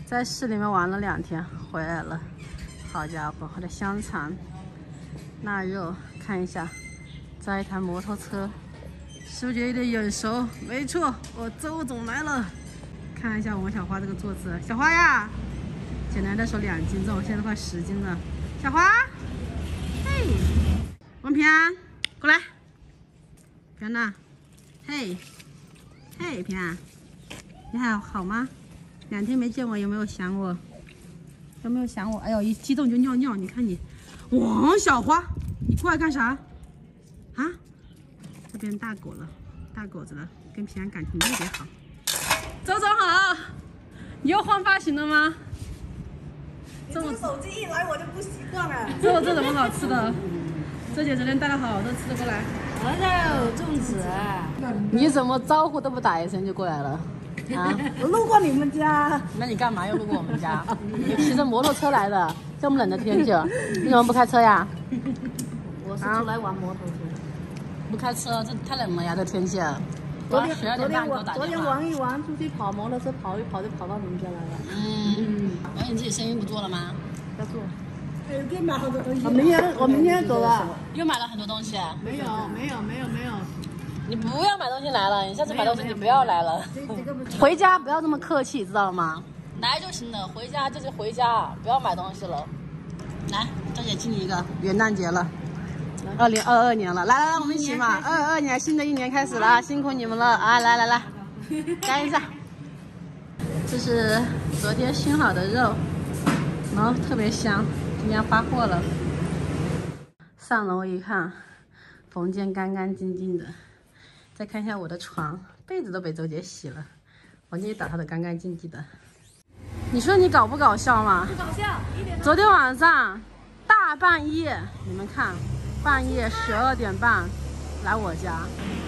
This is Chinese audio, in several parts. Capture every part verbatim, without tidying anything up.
在市里面玩了两天，回来了。好家伙，我的香肠、腊肉，看一下，再一台摩托车，是不是觉得有点眼熟？没错，我周总来了。看一下王小花这个坐姿，小花呀，捡来的时候两斤重，现在快十斤了。小花，嘿，王平安，过来，平安呐，嘿，嘿，平安，你还好吗？两天没见我，有没有想我？有没有想我？哎呦，一激动就尿尿，你看你，王小花，你过来干啥？啊？这边大狗了，大狗子了，跟平安感情特别好。周总好，你又换发型了吗？ 这个手机一来我就不习惯了。 这这怎么好吃的？周姐昨天带了好多吃的过来。 我这有粽子。 你怎么招呼都不打一声就过来了？啊！ 我路过你们家。 那你干嘛又路过我们家？你骑着摩托车来的，这么冷的天气，你怎么不开车呀？ 我是出来玩摩托车。 不开车，这太冷了呀，这天气。 昨天十二点半给我打电话。 昨天玩一玩，出去跑摩托车，跑一跑就跑到你们家来了。 嗯，然后你自己生意不做了吗？ 要做。哎，给买好多东西。我明天我明天走了。 又买了很多东西。 没有没有没有没有。 你不要买东西来了，你下次买东西你不要来了。回家不要这么客气，知道了吗？来就行了，回家就是回家，不要买东西了。来，大姐敬你一个，元旦节了。二零二二年了，来来来，我们一起嘛！二二年新的一年开始了，辛苦你们了啊！来来来，干一下。这是昨天熏好的肉，然后特别香，今天发货了。上楼一看，缝间干干净净的。再看一下我的床，被子都被周姐洗了，房间也打扫的干干净净的。你说你搞不搞笑吗？ 不搞笑，一点都。 昨天晚上大半夜，你们看。半夜十二点半来我家，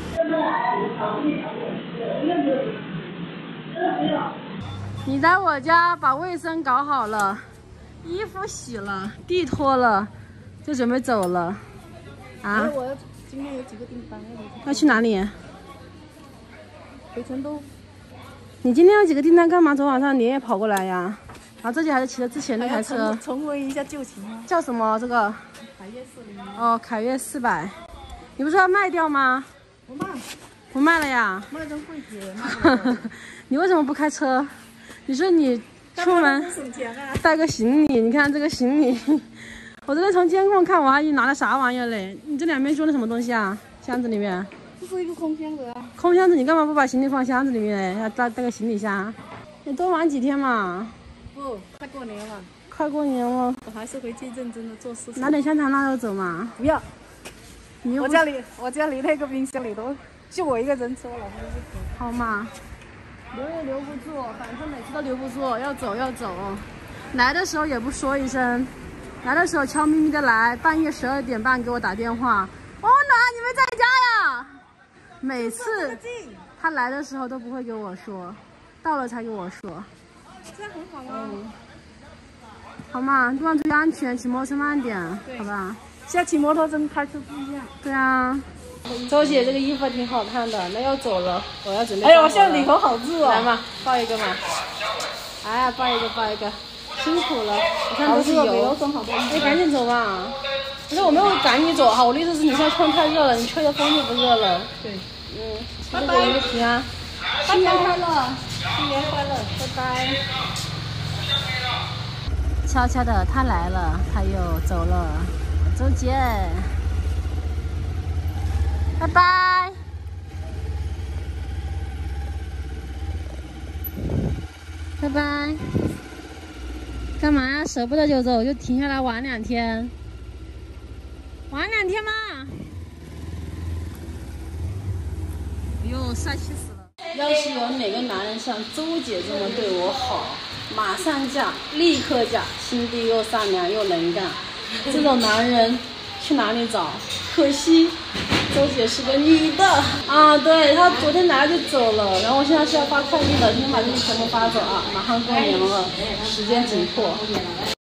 你在我家把卫生搞好了，衣服洗了，地拖了，就准备走了。啊？ 我要今天有几个订单要去哪里？ 回成都。 你今天有几个订单？干嘛昨晚上你也跑过来呀？然后这姐还是骑着之前那台车， 重温一下旧情啊。 叫什么？这个？ 凯越四零。 哦，凯越四百，你不是要卖掉吗？ 不卖。 不卖了呀？ 卖成柜子。 你为什么不开车？你说你出门带个行李，你看这个行李，我昨天从监控看，我还以为拿了啥玩意儿嘞？你这两边装的什么东西啊？箱子里面？ 这是一个空箱子啊。 空箱子，你干嘛不把行李放箱子里面嘞？要带带个行李箱？你多玩几天嘛？ 不，快过年了。 快过年了， 我还是回去认真的做事情。 拿点香肠腊肉走嘛？ 不要， 你我家里我家里那个冰箱里都就我一个人吃了， 好嘛，留也留不住，反正每次都留不住，要走要走，来的时候也不说一声，来的时候悄咪咪的来，半夜十二点半给我打电话，王暖你们在家呀？每次他来的时候都不会给我说，到了才给我说， 这样很好啊。嗯， 好嘛，路上注意安全，骑摩托车慢点，好吧？ 现在骑摩托车跟开车不一样。 对啊。周姐这个衣服挺好看的，那要走了，我要准备。 哎呦，我现在里头好热哦。 来嘛，抱一个嘛。哎呀，抱一个，抱一个，辛苦了。我看都是油。哎，赶紧走吧。不是，我没有赶你走哈，我的意思是你现在穿太热了，你吹着风就不热了。对。嗯。拜拜。祝你平安。新年快乐。新年快乐，拜拜。悄悄的，他来了，他又走了。周姐，拜拜。拜拜。干嘛呀？舍不得就走，就停下来玩两天。玩两天嘛。哎呦，帅气死了！要是有哪个男人像周姐这么对我好，马上嫁，立刻嫁，心地又善良又能干，这种男人去哪里找？可惜周姐是个女的啊，对，她昨天来就走了，然后我现在是要发快递的，今天把这些全部发走啊，马上过年了，时间紧迫。